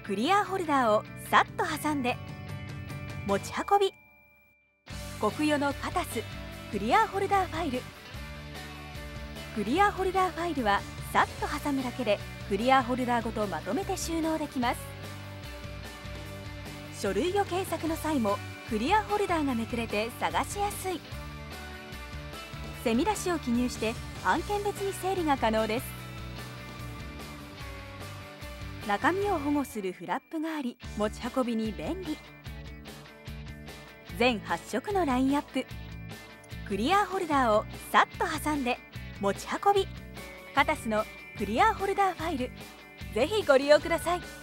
クリアホルダーをさっと挟んで持ち運び。コクヨのカタスクリアホルダーファイル。クリアホルダーファイルはさっと挟むだけでクリアホルダーごとまとめて収納できます。書類を検索の際もクリアホルダーがめくれて探しやすい。セミ出しを記入して案件別に整理が可能です。中身を保護するフラップがあり持ち運びに便利。全8色のラインアップ。クリアホルダーをさっと挟んで持ち運び。カタスのクリアホルダーファイル、ぜひご利用ください。